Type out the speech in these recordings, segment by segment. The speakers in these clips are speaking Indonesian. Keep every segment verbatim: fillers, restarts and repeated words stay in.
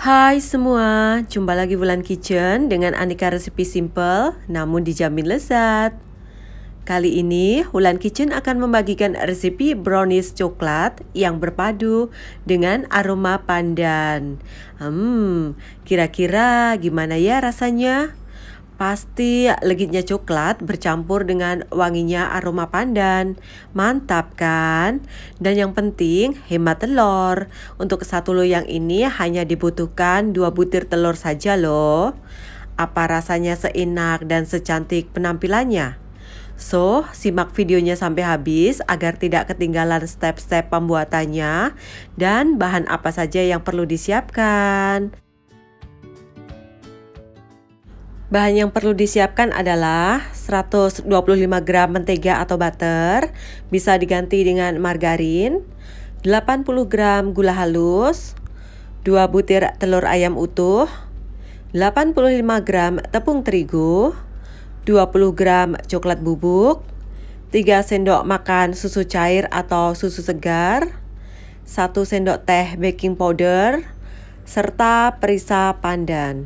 Hai semua, jumpa lagi Wulan Kitchen dengan aneka resep simple namun dijamin lezat. Kali ini Wulan Kitchen akan membagikan resep brownies coklat yang berpadu dengan aroma pandan. Hmm, kira-kira gimana ya rasanya? Pasti legitnya coklat bercampur dengan wanginya aroma pandan. Mantap kan? Dan yang penting hemat telur. Untuk satu loyang ini hanya dibutuhkan dua butir telur saja loh. Apa rasanya seenak dan secantik penampilannya? So, simak videonya sampai habis agar tidak ketinggalan step-step pembuatannya dan bahan apa saja yang perlu disiapkan. Bahan yang perlu disiapkan adalah seratus dua puluh lima gram mentega atau butter, bisa diganti dengan margarin, delapan puluh gram gula halus, dua butir telur ayam utuh, delapan puluh lima gram tepung terigu, dua puluh gram coklat bubuk, tiga sendok makan susu cair atau susu segar, satu sendok teh baking powder, serta perisa pandan.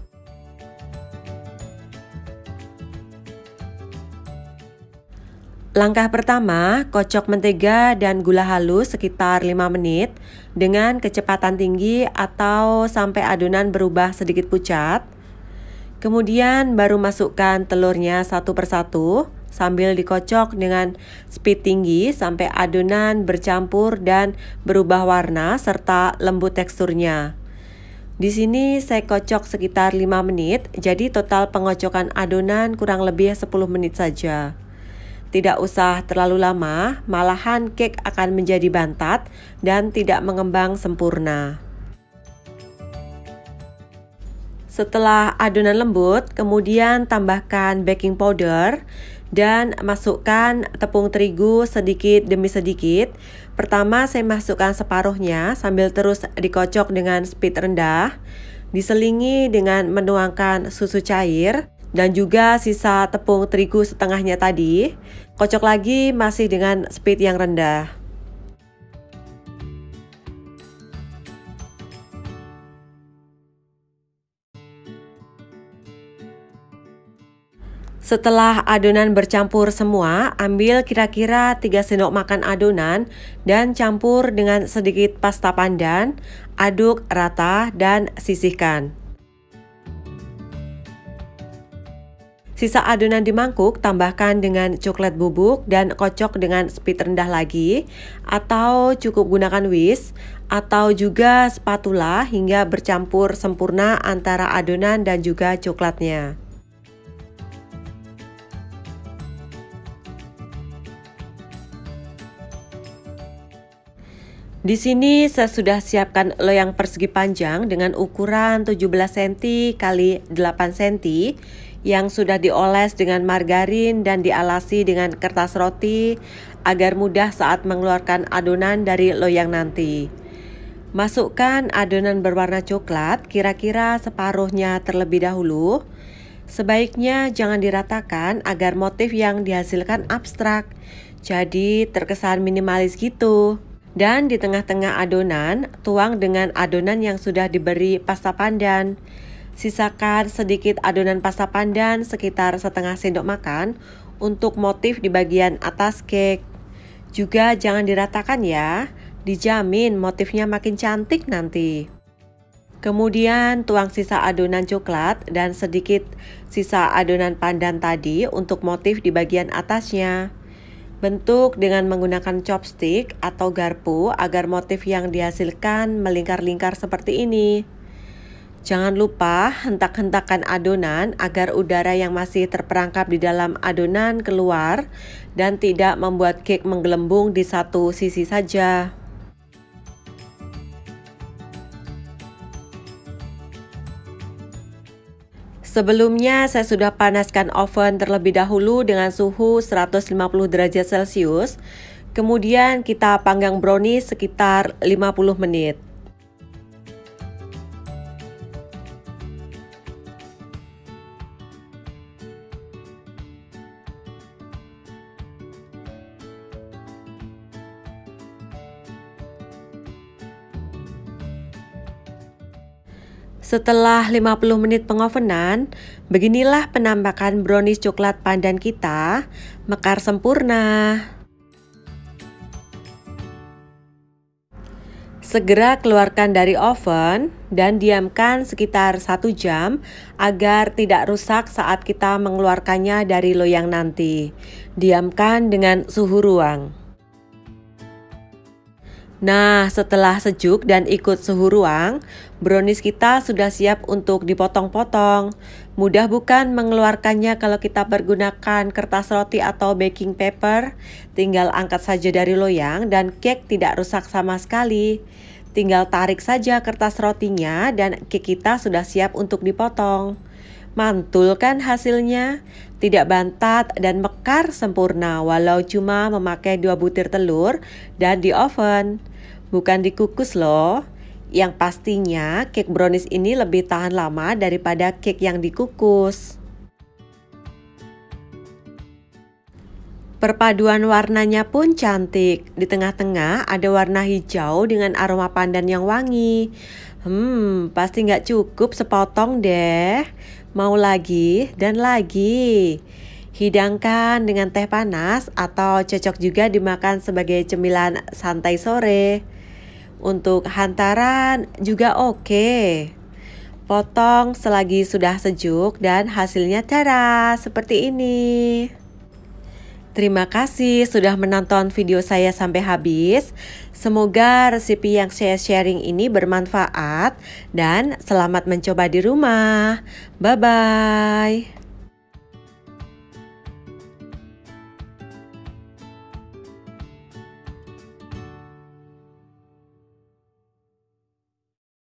Langkah pertama, kocok mentega dan gula halus sekitar lima menit dengan kecepatan tinggi atau sampai adonan berubah sedikit pucat. Kemudian baru masukkan telurnya satu persatu sambil dikocok dengan speed tinggi sampai adonan bercampur dan berubah warna serta lembut teksturnya. Di sini saya kocok sekitar lima menit, jadi total pengocokan adonan kurang lebih sepuluh menit saja. Tidak usah terlalu lama, malahan cake akan menjadi bantat dan tidak mengembang sempurna. Setelah adonan lembut, kemudian tambahkan baking powder dan masukkan tepung terigu sedikit demi sedikit. Pertama saya masukkan separuhnya sambil terus dikocok dengan speed rendah, diselingi dengan menuangkan susu cair dan juga sisa tepung terigu setengahnya tadi. Kocok lagi masih dengan speed yang rendah. Setelah adonan bercampur semua, ambil kira-kira tiga sendok makan adonan dan campur dengan sedikit pasta pandan, aduk rata dan sisihkan. Sisa adonan di mangkuk tambahkan dengan coklat bubuk dan kocok dengan speed rendah lagi, atau cukup gunakan whisk atau juga spatula hingga bercampur sempurna antara adonan dan juga coklatnya. Di sini saya sudah siapkan loyang persegi panjang dengan ukuran tujuh belas sentimeter kali delapan sentimeter yang sudah dioles dengan margarin dan dialasi dengan kertas roti agar mudah saat mengeluarkan adonan dari loyang nanti. Masukkan adonan berwarna coklat kira-kira separuhnya terlebih dahulu. Sebaiknya jangan diratakan agar motif yang dihasilkan abstrak, jadi terkesan minimalis gitu. Dan di tengah-tengah adonan, tuang dengan adonan yang sudah diberi pasta pandan. Sisakan sedikit adonan pasta pandan sekitar setengah sendok makan untuk motif di bagian atas cake. Juga jangan diratakan ya, dijamin motifnya makin cantik nanti. Kemudian tuang sisa adonan coklat dan sedikit sisa adonan pandan tadi untuk motif di bagian atasnya. Bentuk dengan menggunakan chopstick atau garpu agar motif yang dihasilkan melingkar-lingkar seperti ini. Jangan lupa hentak-hentakan adonan agar udara yang masih terperangkap di dalam adonan keluar dan tidak membuat cake menggelembung di satu sisi saja. Sebelumnya saya sudah panaskan oven terlebih dahulu dengan suhu seratus lima puluh derajat celcius. Kemudian kita panggang brownies sekitar lima puluh menit. Setelah lima puluh menit pengovenan, beginilah penampakan brownies coklat pandan kita, mekar sempurna. Segera keluarkan dari oven dan diamkan sekitar satu jam agar tidak rusak saat kita mengeluarkannya dari loyang nanti. Diamkan dengan suhu ruang. Nah, setelah sejuk dan ikut suhu ruang, brownies kita sudah siap untuk dipotong-potong. Mudah bukan mengeluarkannya kalau kita pergunakan kertas roti atau baking paper? Tinggal angkat saja dari loyang dan cake tidak rusak sama sekali. Tinggal tarik saja kertas rotinya dan cake kita sudah siap untuk dipotong. Mantul kan hasilnya? Tidak bantat dan mekar sempurna walau cuma memakai dua butir telur dan di oven. Bukan dikukus loh. Yang pastinya cake brownies ini lebih tahan lama daripada cake yang dikukus. Perpaduan warnanya pun cantik. Di tengah-tengah ada warna hijau dengan aroma pandan yang wangi. Hmm, pasti nggak cukup sepotong deh. Mau lagi dan lagi. Hidangkan dengan teh panas atau cocok juga dimakan sebagai cemilan santai sore. Untuk hantaran juga oke. Potong selagi sudah sejuk dan hasilnya cara seperti ini. Terima kasih sudah menonton video saya sampai habis. Semoga resep yang saya sharing ini bermanfaat dan selamat mencoba di rumah. Bye-bye.